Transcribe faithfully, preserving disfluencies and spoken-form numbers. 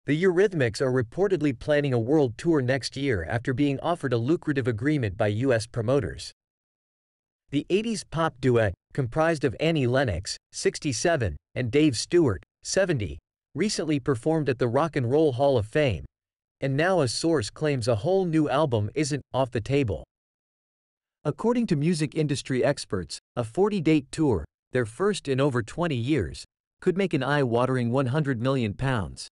The Eurythmics are reportedly planning a world tour next year after being offered a lucrative agreement by U S promoters. The eighties pop duet, comprised of Annie Lennox, sixty-seven, and Dave Stewart, seventy, recently performed at the Rock and Roll Hall of Fame, and now a source claims a whole new album isn't off the table. According to music industry experts, a forty-date tour, their first in over twenty years, could make an eye-watering one hundred million pounds.